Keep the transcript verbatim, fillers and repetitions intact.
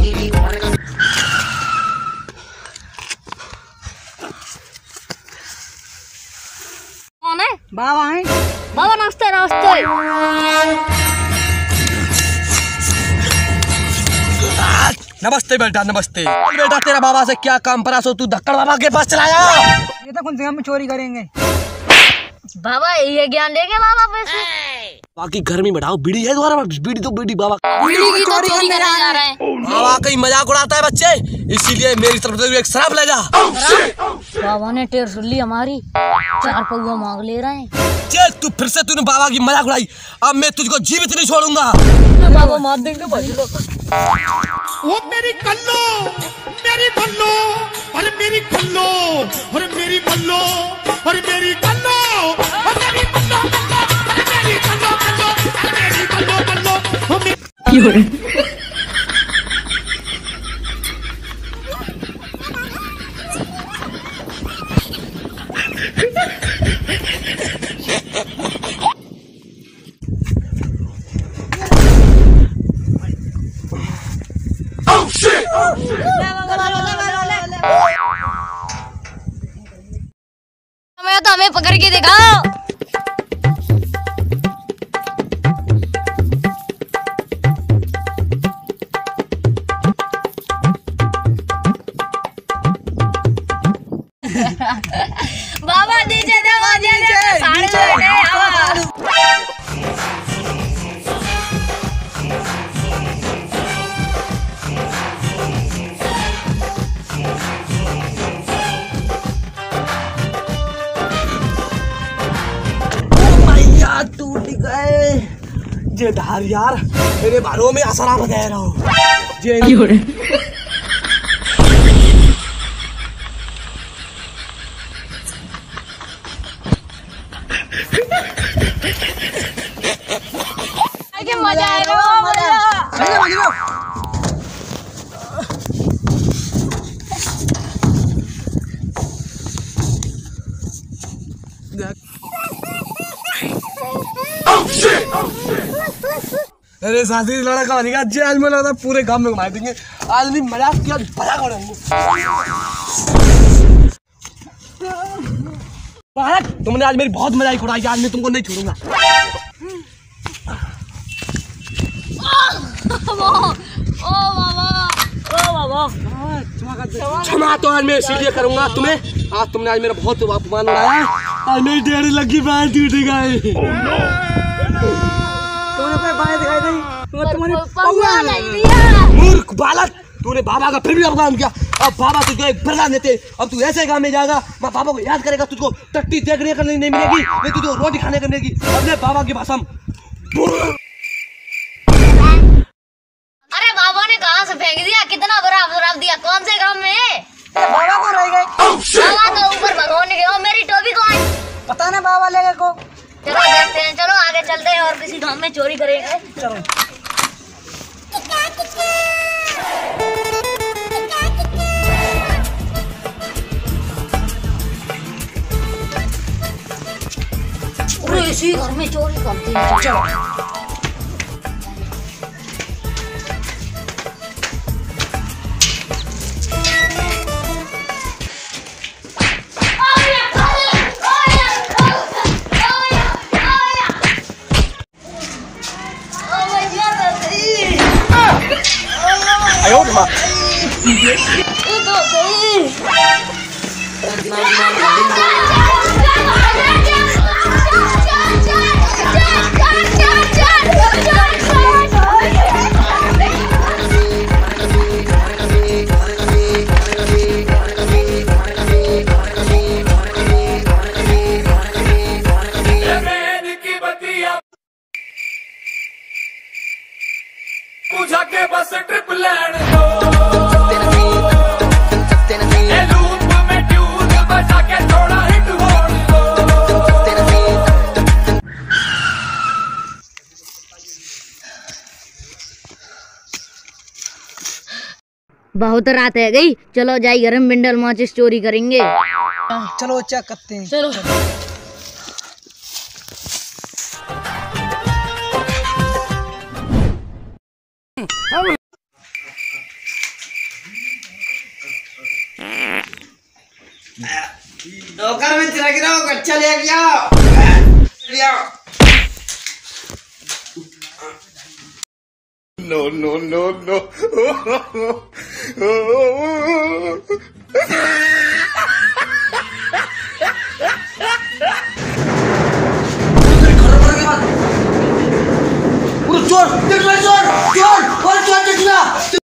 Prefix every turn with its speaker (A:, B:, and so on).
A: कौन है?
B: बाबा है।
A: बाबा नाश्ते नाश्ते।
C: नमस्ते बेटा, नमस्ते बेटा। तेरा बाबा से क्या काम पड़ा सो तू धक्कड़ बाबा के पास चला जा।
B: ये तो कौन से हम चोरी करेंगे।
A: बाबा ये ज्ञान लेंगे बाबा पैसे।
C: बाकी घर में बढ़ाओ, बीड़ी है तुम्हारा? बीड़ी तो बीड़ी बाबा
A: बीड़ी की तो चोरी करने जा रहे हैं।
C: बाबा कहीं मजाक उड़ाता है बच्चे, इसीलिए मेरी तरफ से एक शराब ले जा।
A: बाबा ने टेर सुन ली हमारी, चार पौवा मांग ले रहे हैं।
C: चल तू फिर से तूने बाबा की मजाक उड़ाई, अब मैं तुझको जीवित नहीं छोड़ूंगा।
A: बाबा मार देंगे भाई लोग।
D: वो मेरी कल्लो, मेरी बल्लो, अरे मेरी कल्लो, अरे मेरी बल्लो, अरे मेरी कल्लो, अरे मेरी बल्लो, अरे मेरी कल्लो, कल्लो, अरे मेरी कल्लो, कल्लो, ओ मेरी
A: हमें तो हमें पकड़ के दिखाओ। बाबा नीचे देखो, नीचे साढ़े साढ़े
C: टूट गए जे धार यार, मेरे बालों में असरा बदे रहो जे
A: मजा आएगा मजा।
C: अरे शादी लड़ा का बनेगा, जेल में लगा पूरे गांव में घुमा देंगे। आज नहीं मजाक किया, बड़ा करेंगे। तुमने आज मेरी बहुत मजाक उड़ाई, आज मैं तुमको नहीं छोड़ूंगा।
A: ओ बाबा, ओ बाबा,
C: क्षमा तो आज मैं इसीलिए करूंगा तुम्हें, आज तुमने आज मेरा बहुत अपमान उड़ाया, आज मेरी डेढ़ लगी बाहर टूट गई। मूर्ख बालक, तूने बाबा का फिर भी अपमान किया। अब बाबा तुझको एक वरदान देते, अब तू ऐसे गांव में जाएगा, मैं बाबा को याद करेगा, तुझको टट्टी देखने को नहीं मिलेगी, नहीं तुझको रोटी खाने को मिलेगी। अपने बाबा की भाषा।
A: अरे बाबा ने कहाँ से फेंक दिया, कितना बड़ा अपराध दिया, कौन से गांव में?
B: बाबा को रह गए।
A: बाबा तो ऊपर भगवान गए, मेरी टोपी को आई
B: पता नहीं बाबा ले गए को।
A: चलो देखते हैं, चलो आगे चलते हैं और किसी गांव में चोरी करेंगे।
B: चलो।
A: इसी घर में चोरी करते हैं।
B: चलो।
C: आयो माँ।
D: पूछा के बस ट्रिप लैंड दो, लूप में ट्यून बजा के थोड़ा हिट होड़ दो।
A: बहुत रात है गई, चलो जाई घर में बिंडल माचिस चोरी करेंगे।
B: चलो चेक करते हैं।
A: चलो,
C: नौकर में चला गिरा कच्चा ले गया लिया
D: No, no, no, no.
C: चोर देख चोर चोर चोर चोर